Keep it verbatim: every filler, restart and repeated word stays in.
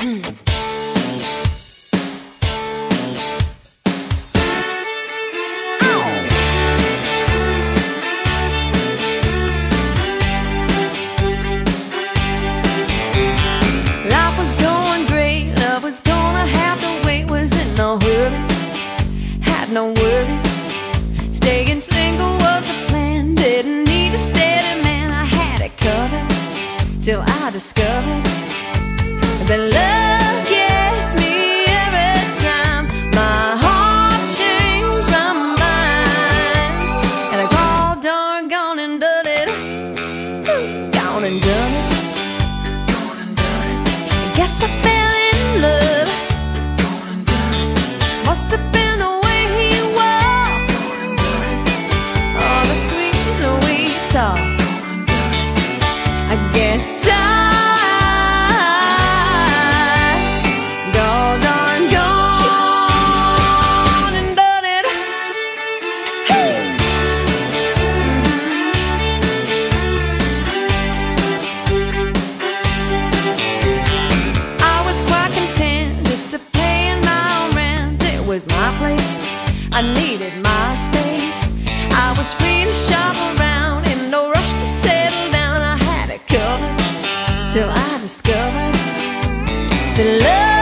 Life was going great, love was gonna have to wait. Was in no hurry, had no worries. Staying single was the plan, didn't need a steady man. I had it covered till I discovered that love gets me every time. My heart changed my mind, and I called darn gone and done it. Ooh, gone and done it. Guess I fell in love. Must have been the way he walked, all the sweet, sweet talk. I guess I go darn gone and done it. Hey. I was quite content just to paying my own rent. It was my place, I needed my space. I was free to shop around, in no rush to settle down. I had it covered till I discovered that love